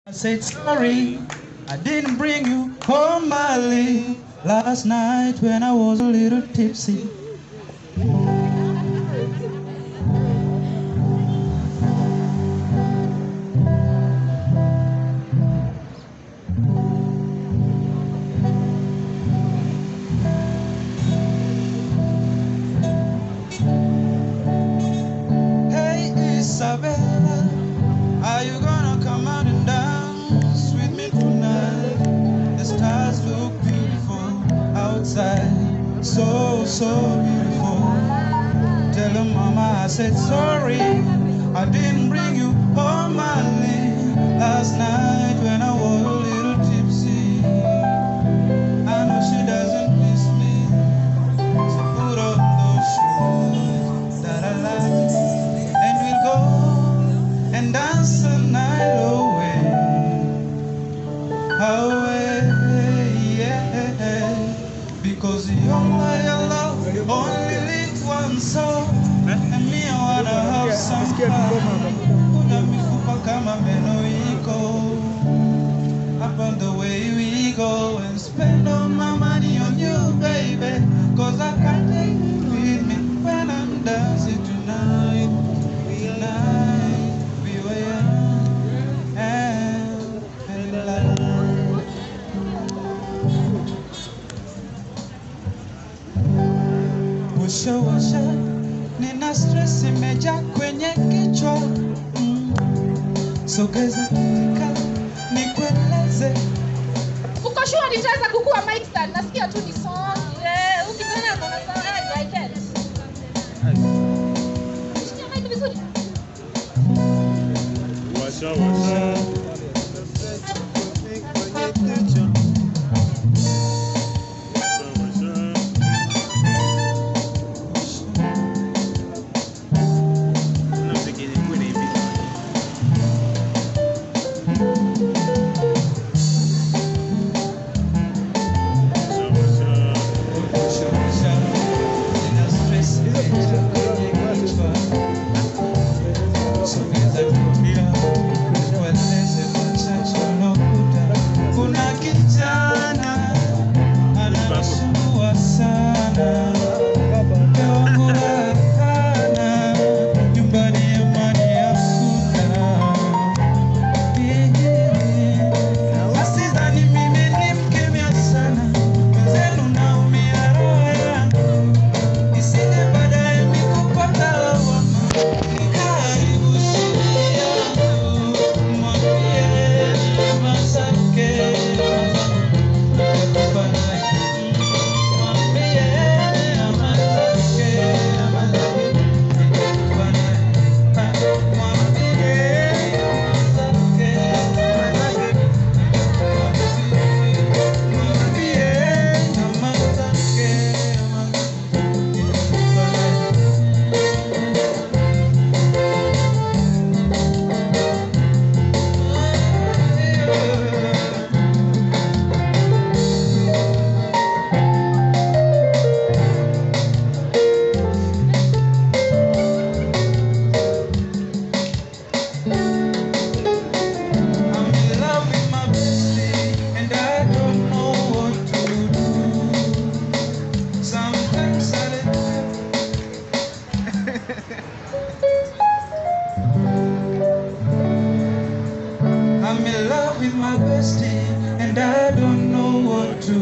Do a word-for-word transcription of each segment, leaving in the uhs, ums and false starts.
I said sorry, I didn't bring you home early last night when I was a little tipsy. Hey Isabella, are you gonna come out and dance with me tonight? The stars look beautiful outside, so, so beautiful. Tell her mama I said sorry, I didn't bring you home early last night when I was a little tipsy. I know she doesn't miss me, so put on those shoes that I like, and we'll go and dance the night away, away, yeah. Because you're my love, only live once, so and me I wanna have some fun. Kuna mifupa kama meno iko, up on the way we go and spend all my money on you, baby. Cause I can't take you with me when I'm dancing tonight. Tonight we were young and in love. Washa washa, nina stress imejaa kwenye kichwa. Mm. Sogeza katika nikueleze. Uko sure nitaweza kukua mic stand? Nasikia tu ni song. Eh, ukitaka kuna song I can't. Nisikia mic vizuri. Washa washa. I'm in love with my bestie, and I don't know what to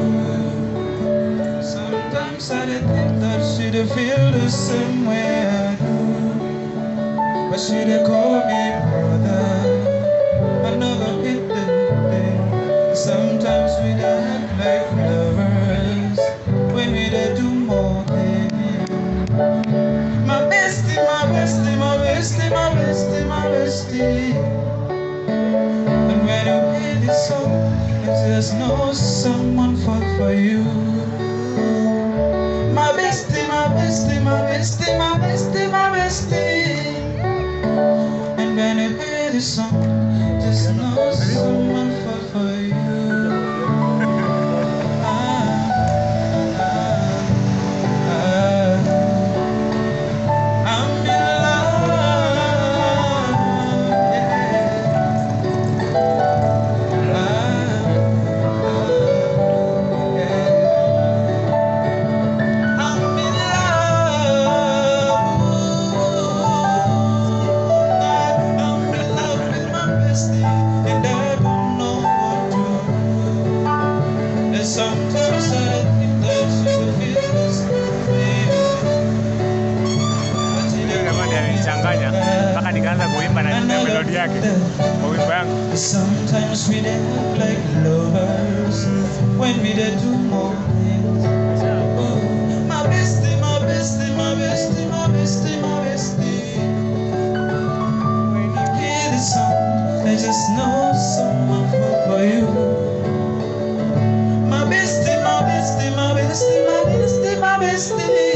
do. Sometimes I think that she feel the same way I do, but she they call me brother. I never hit the thing. Sometimes we don't act like lovers when we they do more things. My bestie, my bestie, my bestie, my bestie, my bestie. When you hear this song, if there's no someone for, for you, my bestie, my bestie, my bestie, my bestie, my bestie. And when you hear this song, there's no someone for, for you. Ah, ah, ah. I'm in love, yeah. that sometimes we dey act like lovers when we dey do more things. Oh, my bestie, my bestie, my bestie, my bestie, my bestie. When you hear this song, I just know someone fall for you. My bestie, my bestie, my bestie, my bestie, my bestie.